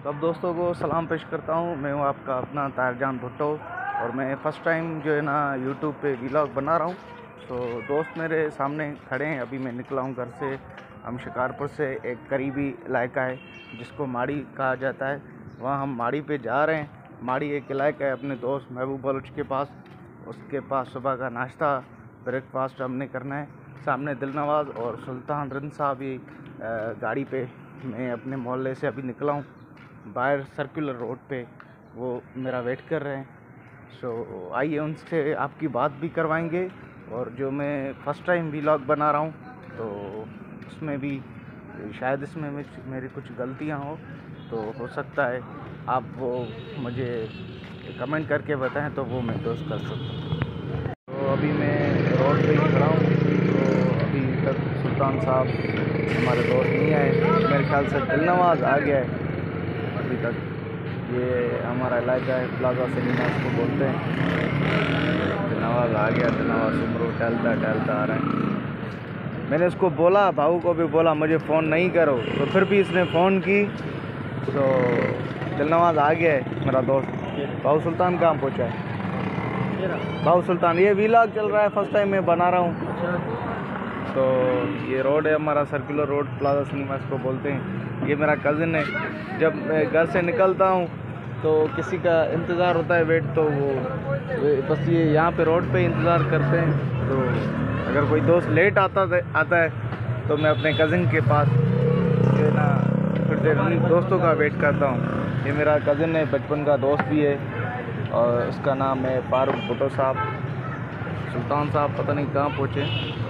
तो अब दोस्तों को सलाम पेश करता हूँ। मैं हूँ आपका अपना ताहिरजान भुट्टो और मैं फ़र्स्ट टाइम जो है ना यूट्यूब पे व्लॉग बना रहा हूँ। तो दोस्त मेरे सामने खड़े हैं। अभी मैं निकला हूँ घर से। हम शिकारपुर से एक करीबी इलाका है जिसको माड़ी कहा जाता है, वहाँ हम माड़ी पे जा रहे हैं। माड़ी एक इलाका है अपने दोस्त महबूब बलोच के पास। उसके पास सुबह का नाश्ता ब्रेकफास्ट हमने करना है। सामने दिलनवाज और सुल्तान रिंद साहब ही गाड़ी पे, मैं अपने मोहल्ले से अभी निकला हूँ। बाहर सर्कुलर रोड पे वो मेरा वेट कर रहे हैं। सो आइए उनसे आपकी बात भी करवाएंगे। और जो मैं फ़र्स्ट टाइम व्लॉग बना रहा हूँ तो उसमें भी शायद इसमें मेरी कुछ गलतियाँ हो, तो हो सकता है आप वो मुझे कमेंट करके बताएं तो वो मैं दोस्त कर सकता हूँ। तो अभी मैं रोड पे ही खड़ा हूँ। तो अभी तक सुल्तान साहब हमारे दोस्त नहीं आए। मेरे ख्याल से दिलनवाज आ गया है अभी तक। ये हमारा इलाका है, प्लाजा सिनेमा इसको बोलते हैं। दिलनवाज आ गया। दिलनवाज सुमरो टहलता आ रहा है। मैंने उसको बोला, भाऊ को भी बोला मुझे फ़ोन नहीं करो, तो फिर भी इसने फ़ोन की। तो दिलनवाज आ गया है मेरा दोस्त। भाऊ सुल्तान कहाँ पहुँचा है? भाऊ सुल्तान, ये व्लॉग चल रहा है, फ़र्स्ट टाइम मैं बना रहा हूँ। तो ये रोड है हमारा, सर्कुलर रोड, प्लाजा सिनेमा इसको बोलते हैं। ये मेरा कज़न है। जब मैं घर से निकलता हूँ तो किसी का इंतज़ार होता है, वेट, तो वो बस ये यहाँ पे रोड पे इंतज़ार करते हैं। तो अगर कोई दोस्त लेट आता है तो मैं अपने कज़न के पास जो है ना फिर देर दोस्तों का वेट करता हूँ। ये मेरा कज़न है, बचपन का दोस्त भी है और उसका नाम है फारूक भुट्टो साहब। सुल्तान साहब पता नहीं कहाँ पहुँचे।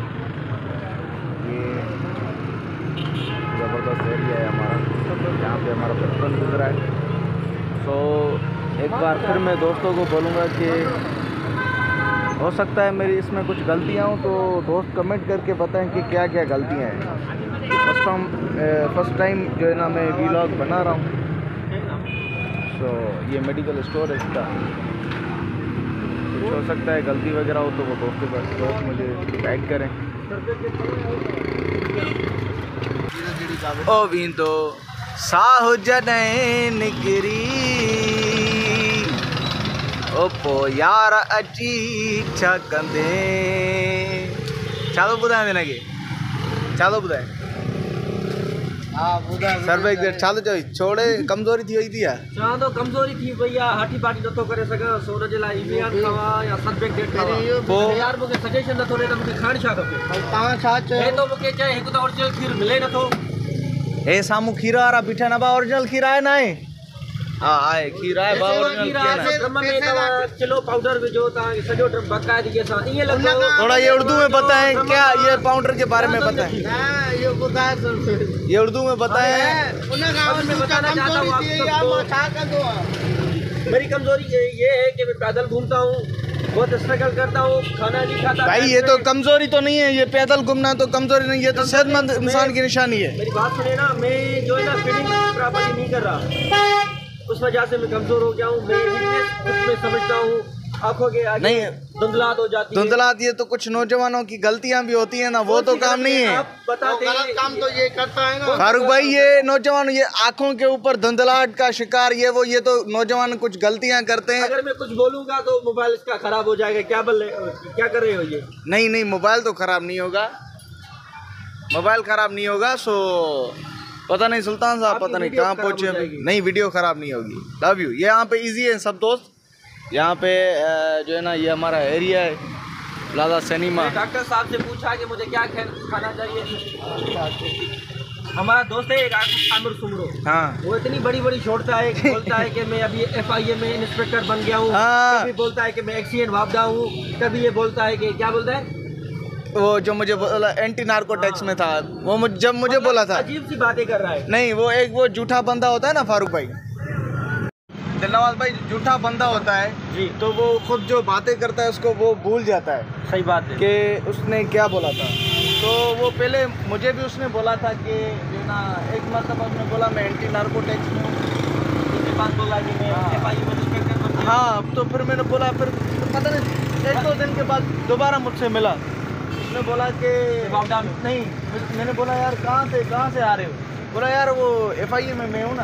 ये ज़बरदस्त एरिया है हमारा, जहाँ पे हमारा बचपन गुजरा है। तो एक बार फिर मैं दोस्तों को बोलूँगा कि हो सकता है मेरी इसमें कुछ गलतियाँ हों, तो दोस्त कमेंट करके बताएं कि क्या क्या गलतियाँ हैं। फर्स्ट टाइम जो है ना मैं व्लॉग बना रहा हूँ। तो ये मेडिकल स्टोर है इसका। कुछ हो सकता है गलती वगैरह हो तो वो दोस्त मुझे गाइड करें। ओ विंदो साहु जॾहिं निकिरी ओ पो यार अची छा कंदे। छा थो ॿुधायां हिनखे? छा थो ॿुधायां? सर भाई छा थो चई? छोड़े कमज़ोरी थी वई थी या? चवां थो कमज़ोरी थी वई आहे, हाटी पाटी नथो करे सघां, सो हुन जे लाइ इम्तिहान खावां या सब्जेक्ट डेट खावां। पोइ यार मूंखे सजेशन नथो ॾिए त मूंखे खाइण छा खपे। तव्हां छा चयो? हे तो मूंखे चए हिकु त ओरिजिनल खीर मिले नथो। हे साम्हूं खीर वारा बीठा न बा, ओरिजिनल खीर आहे न आहे? हा आहे, खीर आहे बा, ओरिजिनल खीर। ड्रम में तव्हां किलो पाउडर विझो, तव्हांखे सॼो ड्रम बकायदगी सां ईअं लॻो। थोड़ा ये उर्दू में बताएं, क्या ये पाउडर के बारे में बताएं? ये ॿुधाए सर, ये उर्दू में बताएं। मैं बताना चाहता हूँ मेरी कमजोरी ये है कि मैं पैदल घूमता हूँ, बहुत स्ट्रगल करता हूँ, खाना नहीं खाता। भाई ये तो कमजोरी तो नहीं है, ये पैदल घूमना तो कमजोरी नहीं है, तो सेहतमंद इंसान की निशानी है। मेरी बात सुनिए ना, मैं जो है ना फीडिंग प्रॉपर्ली नहीं कर रहा, उस वजह से मैं कमजोर हो गया हूँ। मैं वीकनेस में समझता हूँ, आंखों के आगे नहीं धुंधलाहट हो जाती है। धुंधलाहट ये तो कुछ नौजवानों की गलतियां भी होती है ना, वो तो काम नहीं है। आप बताते हैं काम तो ये करता है ना फारूक भाई। ये नौजवान ये आंखों के ऊपर धुंधलाहट का शिकार, ये तो नौजवान कुछ गलतियां करते हैं। अगर मैं कुछ बोलूंगा तो मोबाइल इसका खराब हो जाएगा। क्या कर रहे हो ये? नहीं मोबाइल तो खराब नहीं होगा, मोबाइल खराब नहीं होगा। सो पता नहीं सुल्तान साहब पता नहीं कहाँ पहुँचे अभी। नहीं, वीडियो खराब नहीं होगी। Love you. ये यहाँ पे इजी है सब दोस्त। यहाँ पे जो है ना ये हमारा एरिया है, प्लाजा सिनेमा। डॉक्टर साहब से पूछा कि मुझे क्या खाना चाहिए। हमारा दोस्त है एक आमिर सुमरो, हाँ, वो इतनी बड़ी छोड़ता है, बोलता है कि मैं अभी FIA में इंस्पेक्टर बन गया हूँ। हाँ। कभी बोलता है कि मैं एक्सीडेंट वापदा हूँ, कभी ये बोलता है कि क्या बोलता है वो जो मुझे बोला एंटी नार्कोटिक्स में था, वो जब मुझे बोला था। अजीब सी बातें कर रहा है। नहीं, वो झूठा बंदा होता है ना फारूक भाई, दिलनवाज भाई, झूठा बंदा होता है जी। तो वो खुद जो बातें करता है उसको वो भूल जाता है। सही बात है कि उसने क्या बोला था। तो वो पहले मुझे भी उसने बोला था कि जो ना एक मरतबा उसने बोला मैं एंटी नार्कोटिक्स में हूँ, उसके बाद बोला कि मैं FIA में इंस्पेक्टर बन गया। हाँ, तो फिर मैंने बोला, फिर पता नहीं 1-2 दिन के बाद दोबारा मुझसे मिला। उसने बोला कि नहीं, मैंने बोला यार कहाँ से आ रहे हो? बोला यार वो FIA में मैं हूँ ना।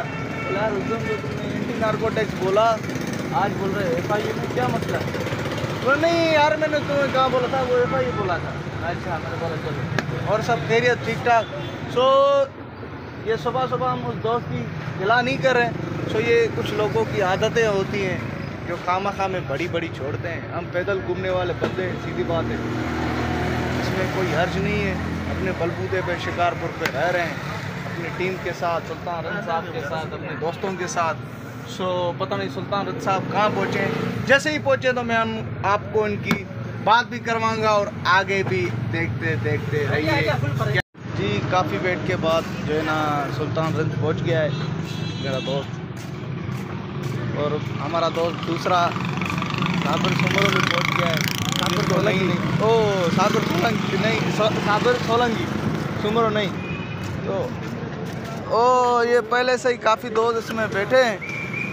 यार उस दिन तो तुमने एंटी नार्कोटिक्स बोला, आज बोल रहे FIA में, क्या मसला है? तो नहीं यार मैंने तुम्हें कहाँ बोला था, वो FIA बोला था। अच्छा मैंने बोला चलो और सब खैरियत ठीक ठाक। सो ये सुबह सुबह हम उस दोस्त की गिला नहीं कर रहे। सो ये कुछ लोगों की आदतें होती हैं जो खामा में बड़ी बड़ी छोड़ते हैं। हम पैदल घूमने वाले बंदे, सीधी बात है, इसमें कोई हर्ज नहीं है। अपने बलबूते पे शिकारपुर पे रह रहे हैं अपनी टीम के साथ, सुल्तान रंज साहब के साथ, अपने दोस्तों के साथ। सो पता नहीं सुल्तान रंज साहब कहाँ पहुँचे। जैसे ही पहुँचे तो मैं आपको इनकी बात भी करवाऊँगा और आगे भी देखते देखते रहिए। जी काफ़ी वेट के बाद जो है ना सुल्तान रंज पहुँच गया है मेरा दोस्त, और हमारा दोस्त दूसरा साबिर सुमरो भी पहुँच गया है। साबिर सोलंगी नहीं, ओ साबिर सोलंगी नहीं, साबिर सोलंगी, सुमरो नहीं। तो ओ ये पहले से ही काफ़ी दोस्त इसमें बैठे हैं।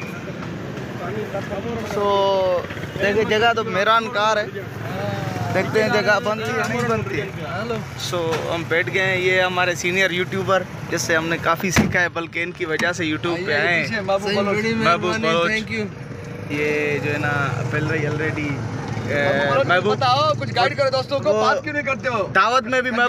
सो देखिए जगह तो मेरान कार है, देखते हैं जगह बनती है नहीं बनती है। सो हम बैठ गए हैं। ये हमारे सीनियर यूट्यूबर जिससे हमने काफ़ी सीखा है, बल्कि इनकी वजह से यूट्यूब पे आए हैं। महबूब बलोच, ये जो है ना पहले ऑलरेडी महबूब, बताओ कुछ गाइड करो दोस्तों को, बात क्यों नहीं करते हो? दावत में भी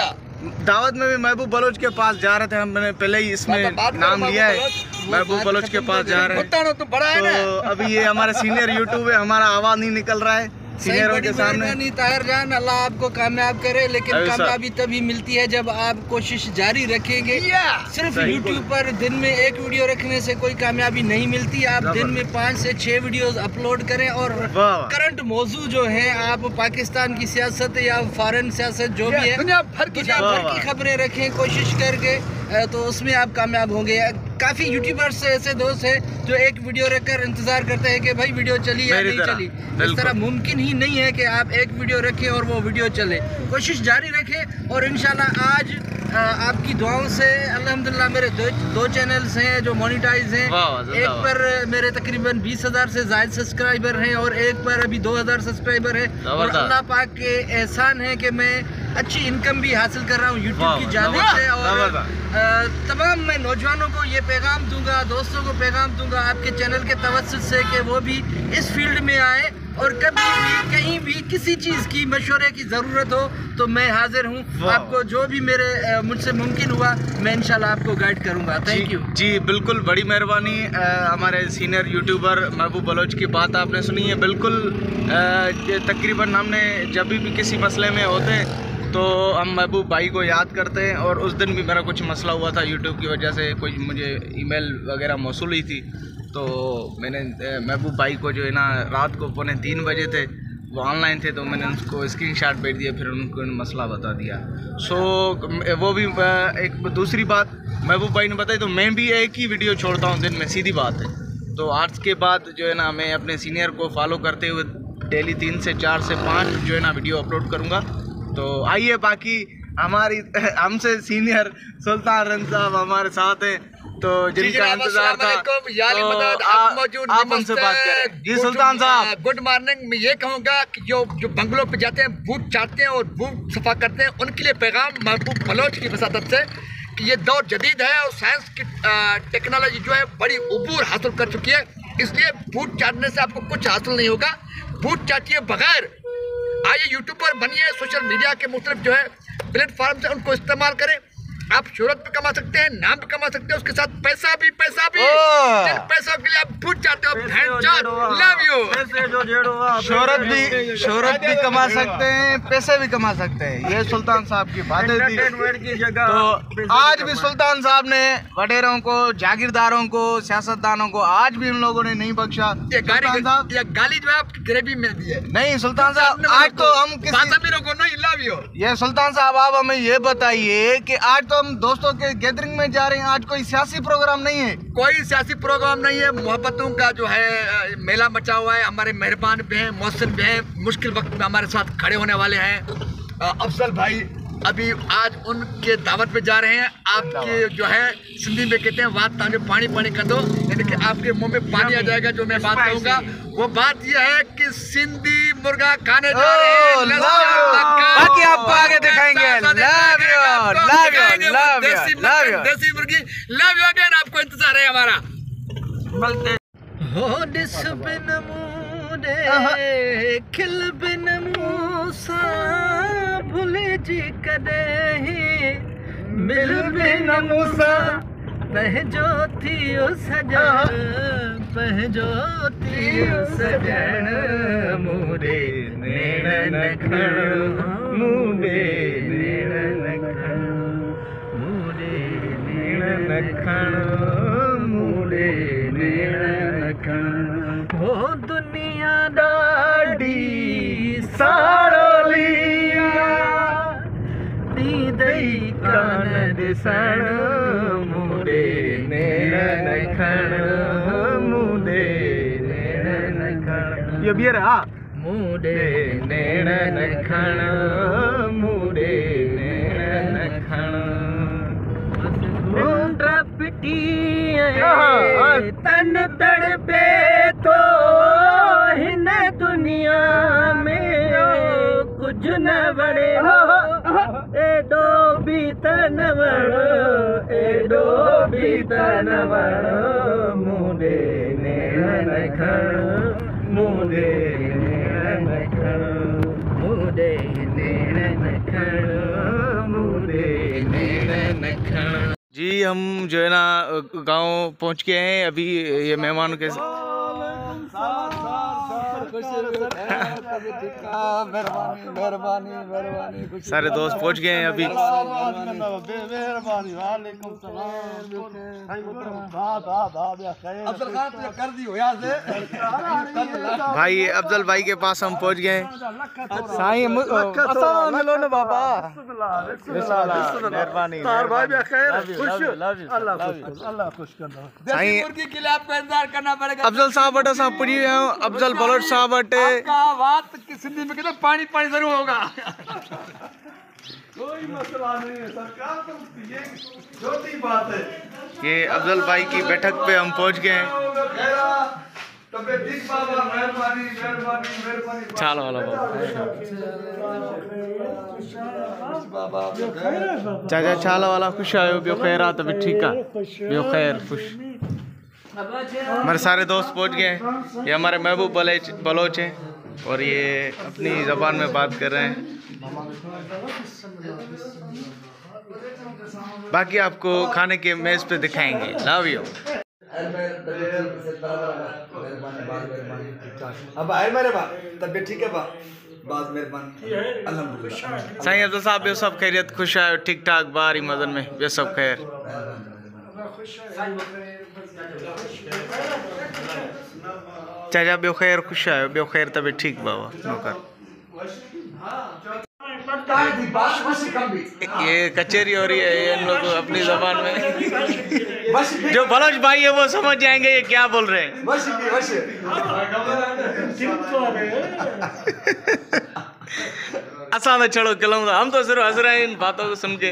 महबूब बलोच के पास जा रहे थे। हमने पहले ही इसमें नाम लिया है, महबूब बलोच के पास जा रहे हैं। तो अभी ये हमारे सीनियर यूट्यूब है, हमारा आवाज़ नहीं निकल रहा है सीनियरों के सामने। ताहिर जान, अल्लाह आपको कामयाब करे, लेकिन कामयाबी तभी मिलती है जब आप कोशिश जारी रखेंगे। सिर्फ यूट्यूब पर दिन में एक वीडियो रखने से कोई कामयाबी नहीं मिलती। आप दिन में 5 से 6 वीडियोस अपलोड करें और करंट मौजू जो है, आप पाकिस्तान की सियासत या फॉरेन सियासत जो भी है, दुनिया भर की खबरें रखें कोशिश करके, तो उसमें आप कामयाब होंगे। काफ़ी यूट्यूबर्स ऐसे दोस्त हैं जो एक वीडियो रखकर इंतज़ार करते हैं कि भाई वीडियो चली या नहीं चली। इस तरह मुमकिन ही नहीं है कि आप एक वीडियो रखें और वो वीडियो चले। कोशिश जारी रखें और इंशाल्लाह आज आपकी दुआओं से अल्हम्दुलिल्लाह मेरे दो चैनल्स हैं जो मोनेटाइज हैं। एक पर मेरे तकरीबन 20,000 से ज़ायद सब्सक्राइबर हैं और एक पर अभी 2,000 सब्सक्राइबर हैं। और अल्लाह पाक के एहसान है कि मैं अच्छी इनकम भी हासिल कर रहा हूँ यूट्यूब की जानिब से। और तमाम मैं नौजवानों को ये पैगाम दूंगा, दोस्तों को पैगाम दूंगा आपके चैनल के तवज्जुह से कि वो भी इस फील्ड में आए और कभी भी कहीं भी किसी चीज़ की मशवरे की ज़रूरत हो तो मैं हाजिर हूँ। आपको जो भी मुझसे मुमकिन हुआ मैं इंशाल्लाह आपको गाइड करूँगा। थैंक यू जी, बिल्कुल बड़ी मेहरबानी। हमारे सीनियर यूट्यूबर महबूब बलोच की बात आपने सुनी है। बिल्कुल तकरीबन हमने जब भी किसी मसले में होते तो हम महबूब भाई को याद करते हैं। और उस दिन भी मेरा कुछ मसला हुआ था यूट्यूब की वजह से, कोई मुझे ईमेल वगैरह मौसूल हुई थी, तो मैंने महबूब भाई को जो है ना रात को 2:45 बजे थे, वो ऑनलाइन थे, तो मैंने उनको स्क्रीनशॉट भेज दिया, फिर उनको मसला बता दिया। सो वो भी एक दूसरी बात महबूब भाई ने बताई, तो मैं भी एक ही वीडियो छोड़ता हूँ दिन में, सीधी बात है। तो आज के बाद जो है ना मैं अपने सीनियर को फॉलो करते हुए डेली 3 से 4 से 5 जो है ना वीडियो अपलोड करूँगा। तो आइए, बाकी हमारी हमसे सीनियर सुल्तान रंज साहब हमारे साथ हैं, तो जिनका इंतजार था तो आप उनसे बात करें। जी सुल्तान साहब, गुड मॉर्निंग। मैं ये कहूँगा कि जो बंगलों पे जाते हैं, बूथ चाटते हैं और बूथ सफा करते हैं, उनके लिए पैगाम महबूब बलोच की वसादत से कि ये दौर जदीद है और साइंस की टेक्नोलॉजी जो है बड़ी उबूर हासिल कर चुकी है। इसलिए बूथ चाटने से आपको कुछ हासिल नहीं होगा, बूथ चाटिए बगैर। आइए यूट्यूबर बनिए, सोशल मीडिया के मुख्तलिफ जो है प्लेटफॉर्म से उनको इस्तेमाल करें। आप शोहरत भी कमा सकते हैं, नाम भी कमा सकते हैं, उसके साथ पैसा भी जिन पैसों के लिए आप पूछ चाहते हो। Love you. शोहरत भी कमा सकते हैं, पैसे भी कमा सकते हैं, ये सुल्तान साहब की बातें थी। तो आज भी सुल्तान साहब ने वडेरों को, जागीरदारों को, सियासतदानों को आज भी इन लोगों ने नहीं बख्शा। ये गाली जो है आपकी ग्रेवी में दी है। नहीं सुल्तान साहब, आज तो हम ये सुल्तान साहब आप हमें ये बताइए कि आज तो हम दोस्तों के गैदरिंग में जा रहे हैं, आज कोई सियासी प्रोग्राम नहीं है। कोई सियासी प्रोग्राम नहीं है, मोहब्बतों का जो है मेला मचा हुआ है। हमारे मेहरबान भी हैं, मोहसिन भी हैं, मुश्किल वक्त में हमारे साथ खड़े होने वाले हैं। अफजल भाई अभी आज उनके दावत पे जा रहे हैं। आपके जो है सिंधी में कहते हैं बात ताने पानी पानी कर दो, यानी कि आपके मुंह में पानी आ जाएगा जो मैं बात कहूँगा। वो बात यह है कि सिंधी मुर्गा खाने जा रहे हैं, बाकी आपको आगे दिखाएंगे। Love you, love you, love you, देसी मुर्गी, लव यू अगेन। आपको इंतजार है हमारा। मिलते हो दिस बिन मूरे खिल बिन मूसा भूले जी कदे ही मिल बिन मूसा पहजो थियो सजन पहजो थियो सजन मूरे नेण खण मूरे नेण खण मूरे नेण खण मूरे नेण खण हो दुनिया ॾाढी सारोलिया दई कान ॾिसण मूरे नेण खण मूरे नेण खण इहो ॿीहर हा मूरे नेण खण मूरे नेण खण पिटी तन तड़पे तो हिन दुनिया में कुछ न वणे एडो भी तन वणो एडो भी तन वणो मूरे नेण खण मूरे नेण खण मूरे नेण खण मूरे नेण खण। जी हम जो है ना गांव पहुंच गए हैं अभी। ये मेहमानों के सारे दोस्त पहुंच गए हैं अभी। भाई अफजल भाई के पास हम पहुंच गए। अफजल साहब बटा साहब पुजी अफजल बलोच साहब बटे बात सिंधी में कहते पानी पानी जरूर होगा। कोई मसला नहीं है सरकार, तो ये छोटी बात है। ये अफजल भाई की बैठक पे हम पहुंच गए हैं। चलो वाला चाचा छाला वाला खुश आयो बियो खैर आ तबे ठीक है बियो खैर खुश। हमारे सारे दोस्त पहुंच गए। ये हमारे महबूब बलोच हैं और ये अपनी ज़बान में बात कर रहे हैं। बाकी आपको खाने के मेज़ पे दिखाएंगे। Love you. अब मेरे बा तबीयत ठीक है बा बात मेहरबानी अल्हम्दुलिल्लाह। साईं अब्दुल साहब ये सब खैरियत खुश आयो ठीक ठाक बारी मदन में ये सब खैर। चाचा बियो खैर खुश आयो बियो खैर तबीयत ठीक बाबा नौकर। ये कचेरी हो रही है ये इन लोग अपनी जबान में। जो बलोच भाई है वो समझ जाएंगे ये क्या बोल रहे हैं। असा तो चलो खिलाऊंगा हम तो सिर्फ हंस रहे हैं इन बातों को सुन के।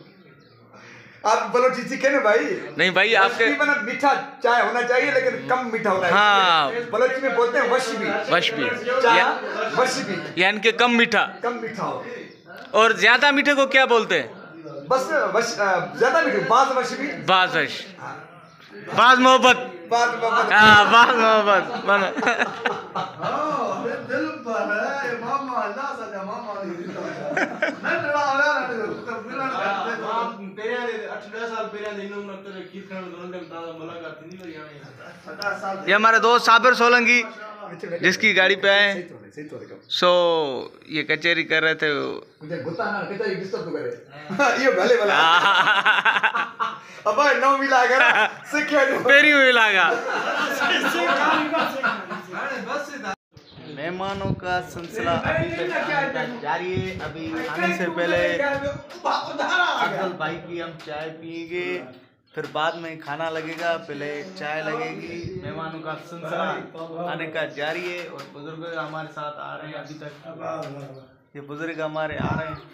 आप बलोची सीखे ना भाई। नहीं भाई आपके मीठा चाय होना चाहिए लेकिन कम मीठा होना चाहिए। हाँ बलोची में बोलते हैं वशबी वशबी यानी कि कम मीठा हो। और ज्यादा मीठे को क्या बोलते हैं? बस ज्यादा मीठे बाज वशबी बाज वश बाज मोहब्बत हाँ बाज मोहब्बत ये हमारे दोस्त साबिर सोलंकी जिसकी गाड़ी पे आए सो ये कचेरी कर रहे थे। मेहमानों का सिलसिला अभी तक जारी है। अभी आने से पहले अफजल भाई की हम चाय पिएंगे फिर बाद में खाना लगेगा पहले चाय लगेगी। मेहमानों का सिलसिला आने का जारी है और बुजुर्ग हमारे साथ आ रहे हैं। अभी तक ये बुजुर्ग हमारे आ रहे हैं।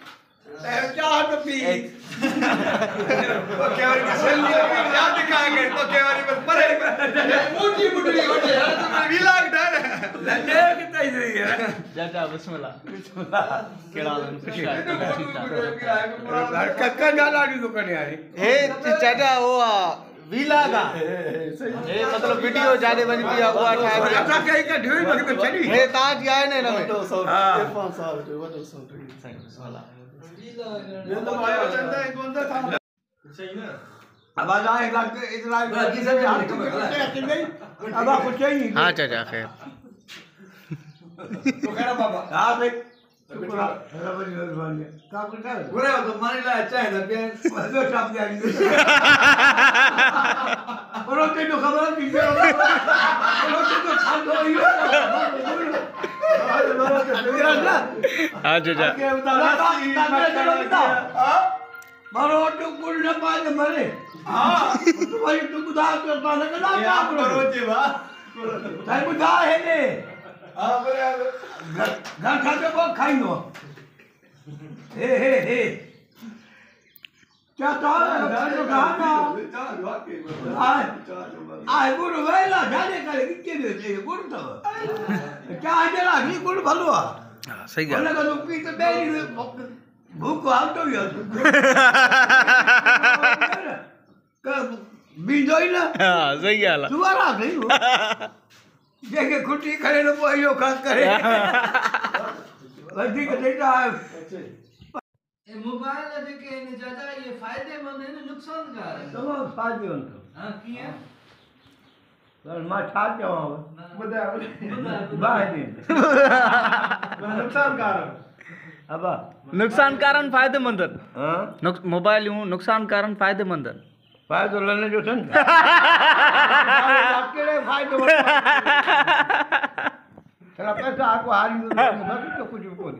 चाचा वो वीलागा ए मतलब वीडियो जाने बनी पिया हुआ ठाए अच्छा के का ढेर लगे तो चली हे ताज आए ने नवे हां ये तो आया चंदा एक बंदा था सही ना अब आ जाए लाख इतना लड़की से हाथ में किन गई अब आप कुछ चाहिए हां चाचा खैर तो कह रहा बाबा हां भाई बुरा तो मानी ला चाहे ना के दो चाप दे और ते तो खबर नहीं है और ते तो खान दो ही हां चाचा के बता मारो तो कुल न पाए मरे हां तो भाई तू बुधा तो ना कला क्या करो जी वाह भाई बुधा है ने हां बोले घर खाते को खाई नो हे क्या तार तो गाना आए गुरु वेला जाने करे के दे गुरु तो क्या जला की गुरु भलवा सही गल बोले तो पी तो बेरी भूख आउ तो यार बीजोई ना हां सही गल दोबारा गई देखे खुटी करे नो पोयो खास करे अधिक डेटा है ए मोबाइल जेके ने चाचा ये फायदेमंद है नुकसानकार है तमाम फायदेमंद हां की है पर मैं छा जाऊं बता बाय दिन नुकसानकार अब नुकसान कारण फायदेमंद हां मोबाइल यूं नुकसान कारण फायदेमंद फायदो लेने जो सन अकेले फायदो चला पैसा आपको हारी बस तो कुछ भी बोल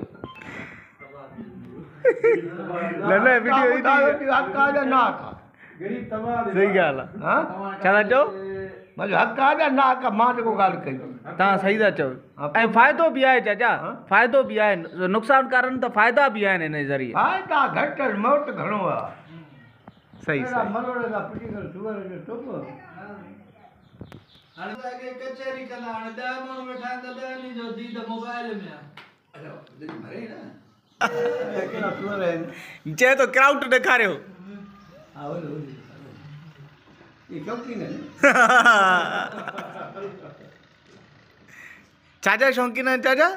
ले वीडियो ही हक का ना का गरीब तबाह सही गल हां चला चो मतलब हक का ना का मां को गाल कही ता सही दा चो ए फायदो भी है चाचा फायदो भी है नुकसान कारण तो फायदा भी है ने जरिए फायदा घट मौत घणो आ सही सही मरोड़े का पिटी कर सुवर जो टोप हाणे आगे कचहरी कला हाणे 10 माण्हू वेठा आहिनि त 10 जो दी त मोबाइल में आहे अच्छा मरे ना एकला सुवर है चे तो क्राउड दिखारियो आओ ये क्यों की ने चाचा शौकीन है चाचा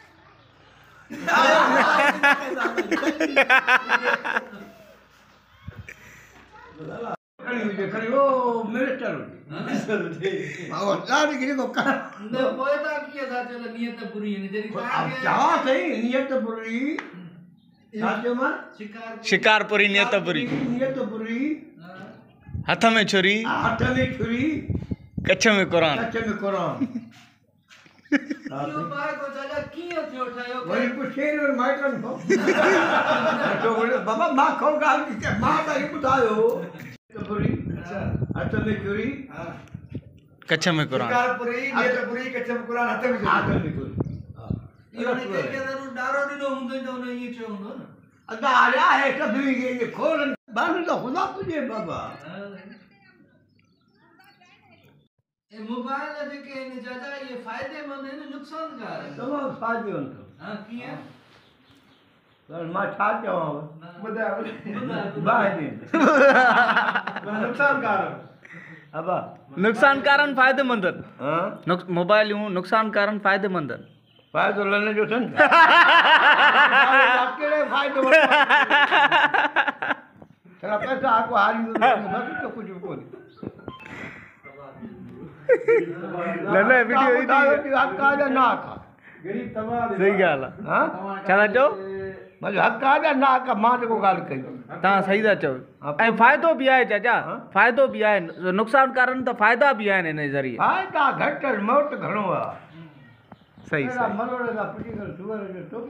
खड़ी ओ मिनिस्टर आओ लाड की को कर न पोएता किए था चलो नियत पूरी है जरी अब जावा सही नियत पूरी साजो मन शिकारपुरी नियतपुरी हथ में छुरी कच्छ में कुरान यो बाय को चाचा किए थियो ठायो वही को शेर और माइटन को तो बोले बाबा मां खोल गाल के मां का ही बुधायो पूरी हथ में छुरी कच्छ में कुरान शिकारपुरी नियतपुरी कच्छ में कुरान हथ में छुरी यो ने के जरूर डारो दिनो हुंदो तो ने ये छो हुंदो ना अदा आया है कभी ये खोल बांध तो खुदा तुझे बाबा ए मोबाइल जेके ने चाचा ये फायदेमंद है नुकसानकार है तमाम फायदेमंद हां की है पर मैं छा जाऊं बता बाय दिन नुकसानकार अब नुकसान कारण फायदेमंद हां मोबाइल यूं नुकसान कारण फायदेमंद फायदो लेने जो सन अकेले फायदो चला पैसा आपको हारी बस तो कुछ भी बोल ले वीडियो ही हक का ना का गरीब तबाह सही गल हां चला चो मतलब हक का ना का मां को गाल कही ता सही दा चो ए फायदो भी है चाचा फायदो भी है नुकसान कारण तो फायदा भी है ने जरिए फायदा घट मौत घणो आ सही सही मरोड़े का पिटी कर सुवर जो टोप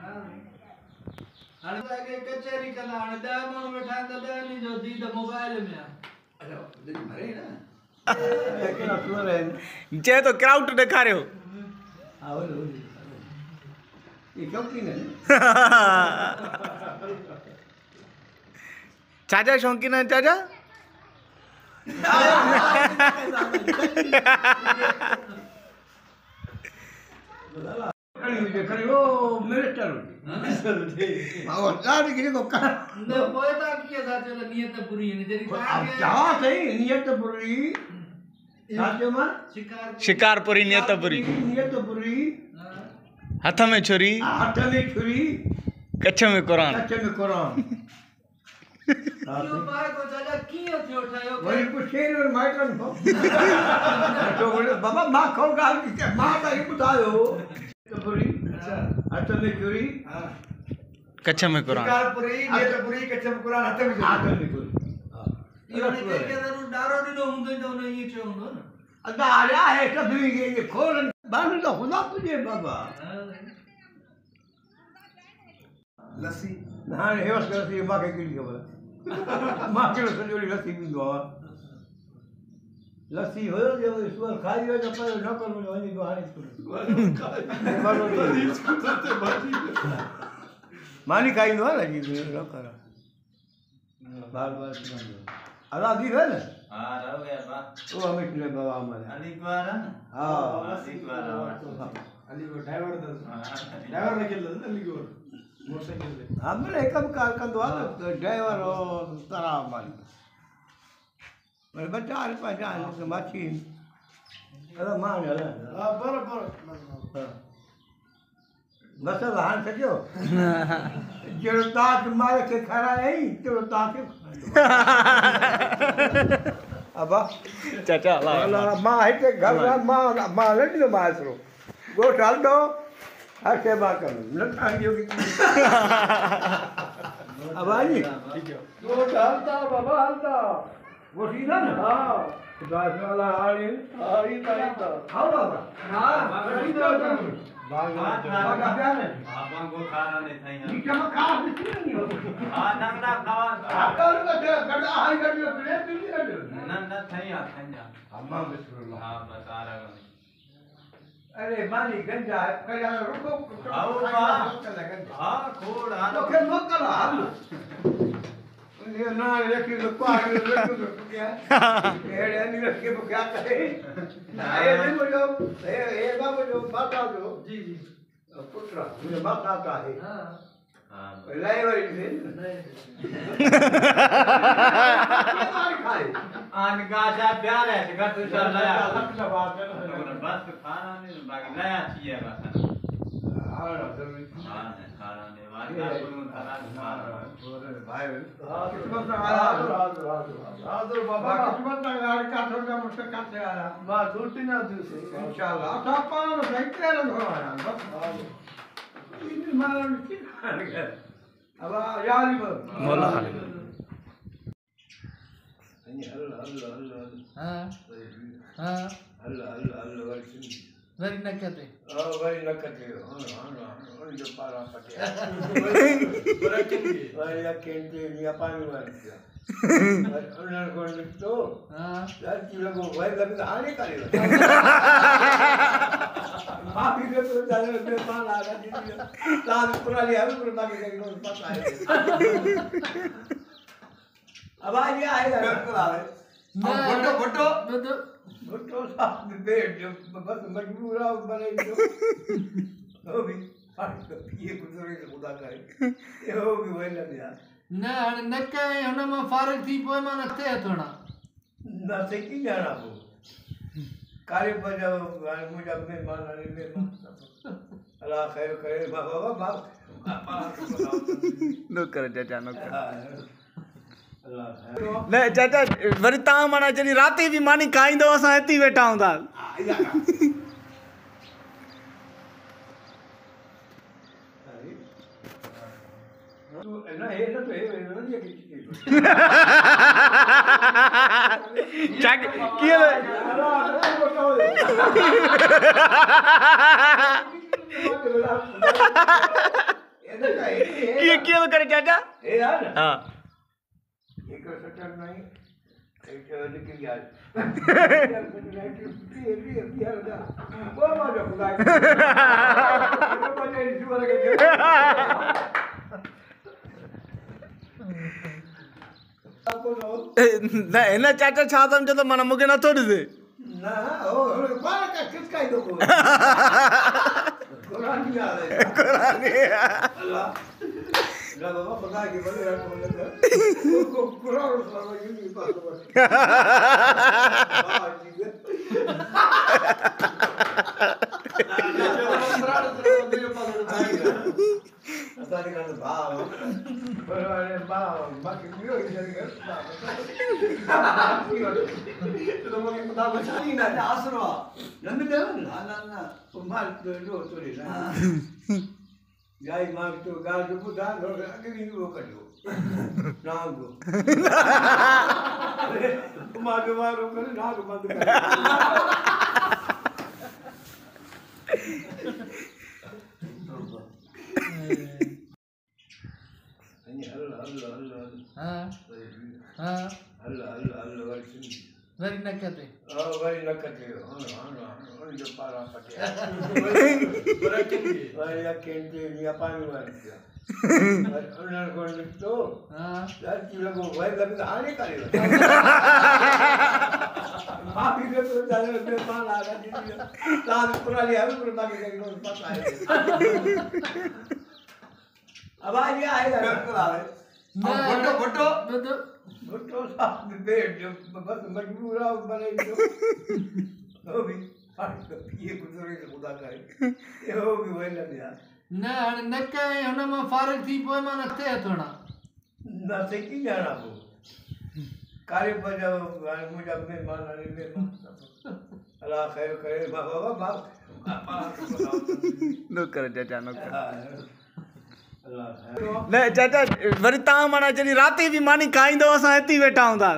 हाणे आगे कचहरी कला हाणे 10 माण्हू वेठा आहिनि त 10 जो दी त मोबाइल में आहे अच्छा मरे ना एकला सुवर है चे तो क्राउड दिखारियो आओ ये क्यों की ने चाचा शौकीन है चाचा खड़ी ओ मिनिस्टर और लाड के को कर न पोएता किया था चलो नियत बुरी है जरी अब क्या सही नियत बुरी साचो मां शिकारपुरी नियत बुरी हथ में छुरी कच्छ में कुरान यो बाय को जला कियो थियो ठायो वही पुछेन और माइटन हो तो बोले बाबा मां खो गाल की मां का ही बतायो तो बुरी अच्छा हथ में छुरी कच्छ में कुरान शिकारपुरी नियत बुरी कच्छ में कुरान हथ में छुरी यो ने के जरूर डारो दिनो हुंदो तो ने ये छो हुंदो ना अदा आया है कभी ये खोल बंद तो खुदा तुझे बाबा लस्सी ना हे वस लस्सी मां के की खबर मां के संजोरी लस्सी भी दो लस्सी हो जो ईश्वर खाई हो जब पर न करो वही तो हारे मानी खाई दो ना जी न कर बार बार अदा दी है ना हां रहो गया बा वो हमें ले बाबा हमारे अली द्वारा हां अली द्वारा अली को ड्राइवर ने के अली को मोटरसाइकिल ले हमने एकम कार का दो ड्राइवर और तारा माली मेरे बच्चा आ पहचान के मशीन अरे मान ले हां बराबर बस हां सजो जो ताज मारे के खड़ा नहीं तो ताज अब चाचा ला मां है के घर मां लड़ी लो मासरो गो डाल दो ऐसे बात कर न खाइयो की अब आई ठीक है गो डालता बाबा डालता वो सीधा ना हां दास वाला आड़ी ताई तो हां बाबा हां लड़ी दो बाग प्यार है बाबा को खाना नहीं था यहां नीचे में खा नहीं हो हां नंगा खावा आकर को गड़ा हाई गड़ियो प्लेट भी नहीं न थैया अम्मा बिस्मिल्लाह हां बता रहा हूं अरे मानी गंजा कया रुको आओ हां खोड़ आ तो के मक्कल हाल ये ना लेके तो पार लेके तो क्या एड़े नहीं रखे तो क्या करे ये नहीं बोलो ये बाबू जो बात आ जो जी जी पुत्रा मुझे बात आता है हां हां ड्राइवर इसे खाए आन गाजा प्यार है घर तो चल रहा है बात है बस खाना नहीं बाकी नया चाहिए बस हां जरूरी हां खाना नहीं वाली का बोलूं थाना भाई हां किस्मत ना हां बाबा किस्मत ना गाड़ी का थोड़ा मुश्किल का से आया बस दूसरी ना दूसरी इंशाल्लाह अब पान नहीं तेरे ना बस इन मारन की अब यार मौला हां हां वेरी नकते वेरी नकते जो पारा पटे वेरी केंटे या पानी वाली उन्हें को तो हां यार की लोगो भाई कभी आने करे माफी दे तो जाने में पान आ गया दीदी ताज पुरानी है पर बाकी का को पता है अब आ गया आएगा बिल्कुल आवे फोटो फोटो फोटो साथ में बैठ जो बस मजबूर हो बने जो हो भी ये गुजरे खुदा करे ये हो भी वही लग गया ना नके हुन में फारग थी पोए मां नथे थोड़ा ना से की जाना हो कार्य पर जब मुझे अपने मान आने में अल्लाह खैर करे बाबा बाबा नो कर चाचा नो कर ले चाचा वरी ता माना जनी राती भी मानी खाईंदो असा एती वेठा हुंदा तू ना हे ना तो हे ये की चक किए किए करे चाचा ए यार हां एक सटर नहीं एक निकल गया वो मारो खुदा ना एना चाचा छा समझो तो मन मुके न थोड़ी दे ना ओ कोन का किसका ही दो कुरान की याद है कुरान अल्लाह ना बाबा पका के बोले यार तुम लोग को पूरा सारा ये नहीं पास हो हां ठीक है असानी का भाव बराबर भाव बाकी मियो इधर तो मुझे पता बचाई ना आसरो नंद दे ना ना ना मार दो तोरी ना याई मार तो गाल जो बुधा लो अगली वो करियो नागो मार कर नाग बंद कर Very nakate. Oh, very nakate. जो पारा पटे बड़ा केंद्र वाला केंद्र या पानी वाला उन्होंने कौन तो यार की लोगों वाई कभी आने का नहीं माँ भी तो जाने में पान आ रहा है ताज पुरानी है पर बाकी कहीं को पता है अब आ गया आएगा बिल्कुल आ रहा है भुट्टो साथ में बैठ जो बस मजबूर हो बने जो वो भी ये गुजरे से खुदा करे ये वो भी वही लग गया ना नक्का है होना में फारग थी पोए मां नते है थोड़ा ना से की जाना वो कार्य पर जब मुझे अपने मान आने में अल्लाह खैर करे बाबा नो कर चाचा नो कर ले चाचा वरी ता माना जनी राती भी मानी खाईंदो असा एती वेठा हुंदा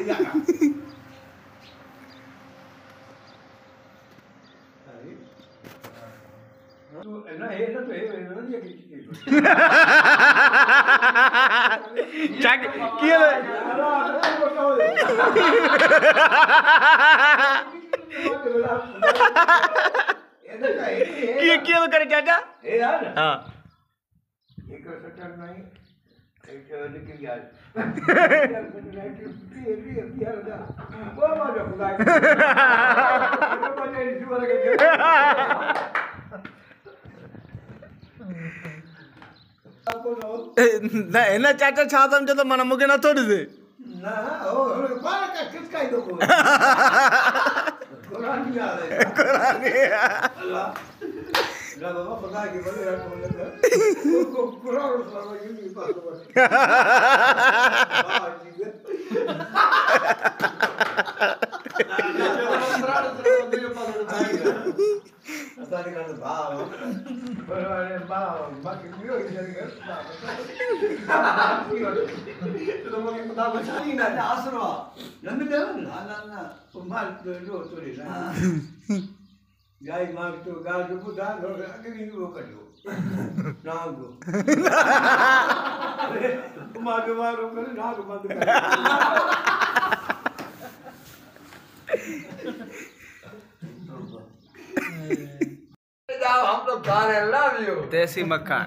ना ये तो ये ये चक किए किए करे चाचा ए यार हां एक सटर नहीं एक निकल गया वो मारो खुदा ना एना चाचा छा समझो तो मन मुके न थोड़ी दे ना ओ कौन का किसका ही दो कुरान नहीं आ रहा अल्लाह ना बाबा पका के बोले यार तुम लोग को कुरान सारा ये नहीं पास हो हां ठीक है असानी का भाव बराबर भाव बाकी मियो इधर तो मुझे पता बचाई ना आसरो नंद दे ना ना ना मार दो तोरी ना याई मार तो गाल जो बुधा लो अगली वो करियो नागो मार कर नाग बंद कर हम लोग खा रहे लव यू देसी मक्खन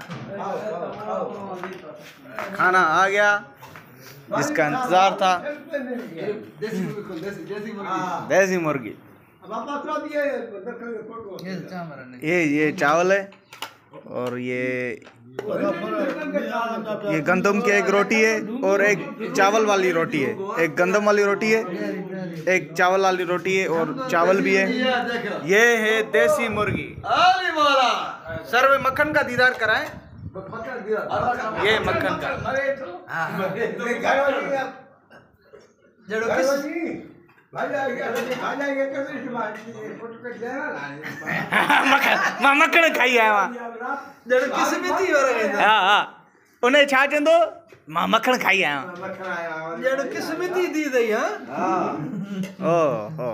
खाना आ गया जिसका इंतजार था देसी मुर्गी ये चावल है और ये गंदम की एक रोटी है और एक चावल वाली रोटी है एक गंदम वाली रोटी है एक चावल वाली रोटी है और चावल भी है ये है देसी मुर्गी सर वे मक्खन का दीदार कराएं ये मक्खन का मक्खन खाई है हाँ उन्हें छा चंदो मां मक्खन खाई आया जड़ किस्मती दी दई हां ओ हो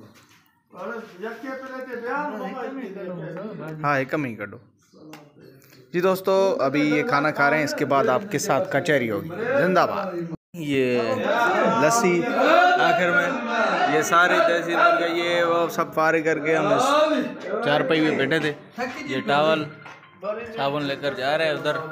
हाँ एक कम ही कर दो जी दोस्तों अभी ये खाना खा रहे हैं इसके बाद आपके साथ कचहरी होगी जिंदाबाद ये लस्सी आखिर में ये सारे देसी मुर्गे ये वो सब फारे करके हम चारपाई में बैठे थे ये टावल साबुन लेकर जा रहे हैं उधर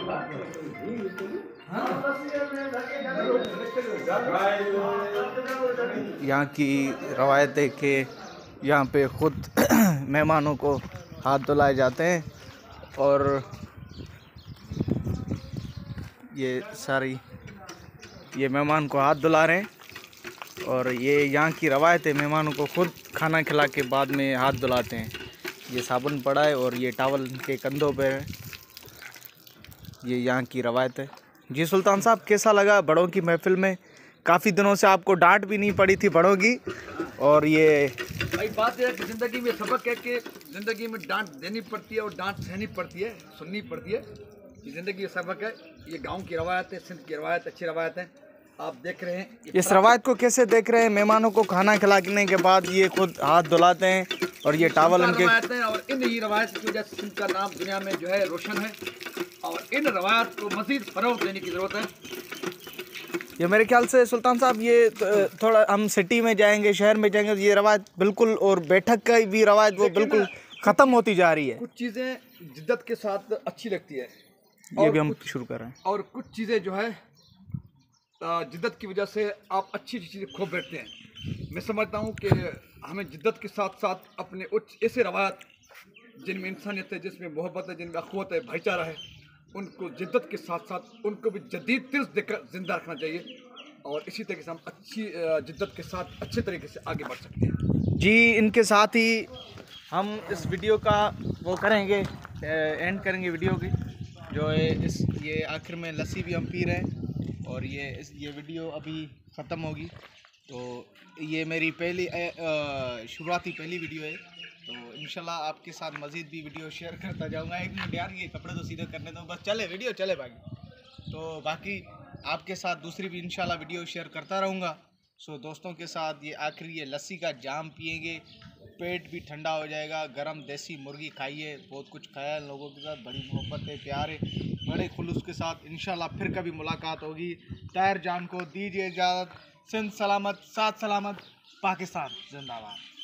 यहाँ की रवायत है कि यहाँ पे खुद मेहमानों को हाथ धुलाए जाते हैं और ये सारी ये मेहमान को हाथ धुला रहे हैं और ये यहाँ की रवायत है, मेहमानों को खुद खाना खिला के बाद में हाथ धुलाते हैं। ये साबुन पड़ा है और ये टॉवल के कंधों पे है, ये यहाँ की रवायत है। जी सुल्तान साहब, कैसा लगा बड़ों की महफिल में? काफ़ी दिनों से आपको डांट भी नहीं पड़ी थी बड़ों की, और ये भाई बात यह है कि ज़िंदगी में सबक है कि ज़िंदगी में डांट देनी पड़ती है और डांट सहनी पड़ती है, सुननी पड़ती है। ये ज़िंदगी का सबक है। ये गांव की रवायत है, सिंध की रवायत, अच्छी रवायत है। आप देख रहे हैं इस रवायत को कैसे देख रहे हैं? मेहमानों को खाना खिलाने के बाद ये खुद हाथ धुलाते हैं और ये टॉवल उनके रवायत है। और इन ही रवायत की वजह से सिंध का नाम दुनिया में जो है रोशन है, और इन रवायत को मज़ीद फ़रोग़ देने की ज़रूरत है। ये मेरे ख्याल से सुल्तान साहब ये थोड़ा हम सिटी में जाएंगे, शहर में जाएंगे, ये रवायत बिल्कुल, और बैठक का भी रवायत वो बिल्कुल ख़त्म होती जा रही है। कुछ चीज़ें जिद्दत के साथ अच्छी लगती है, ये भी हम शुरू कर रहे हैं। और कुछ चीज़ें जो है जिद्दत की वजह से आप अच्छी चीज़ें खो बैठते हैं। मैं समझता हूँ कि हमें जिद्दत के साथ साथ अपने उच्च ऐसे रवायत जिनमें इंसानियत है, जिसमें मोहब्बत है, जिनमें अखवत है, भाईचारा है, उनको जिद्दत के साथ साथ उनको भी जदीद तिर्स देकर ज़िंदा रखना चाहिए, और इसी तरीके से हम अच्छी जिद्दत के साथ अच्छे तरीके से आगे बढ़ सकते हैं। जी, इनके साथ ही हम इस वीडियो का वो करेंगे, एंड करेंगे वीडियो की, जो है ये आखिर में लस्सी भी हम पी रहे हैं, और ये वीडियो अभी ख़त्म होगी। तो ये मेरी शुरुआती पहली वीडियो है, तो इंशाल्लाह आपके साथ मज़ीद भी वीडियो शेयर करता जाऊंगा। एक मिनट यार, ये कपड़े तो सीधे करने दो, बस चले वीडियो चले बाकी। तो बाकी आपके साथ दूसरी भी इंशाल्लाह वीडियो शेयर करता रहूँगा। सो दोस्तों के साथ ये आखिरी ये लस्सी का जाम पिएंगे, पेट भी ठंडा हो जाएगा। गरम देसी मुर्गी खाइए, बहुत कुछ खाया लोगों के साथ, बड़ी मोहब्बत है, प्यार है, बड़े खुलूस के साथ। इंशाल्लाह फिर कभी मुलाकात होगी। ताहिर जान को दीजिए इजाज़त। सिंध सलामत, साथ सलामत, पाकिस्तान जिंदाबाद।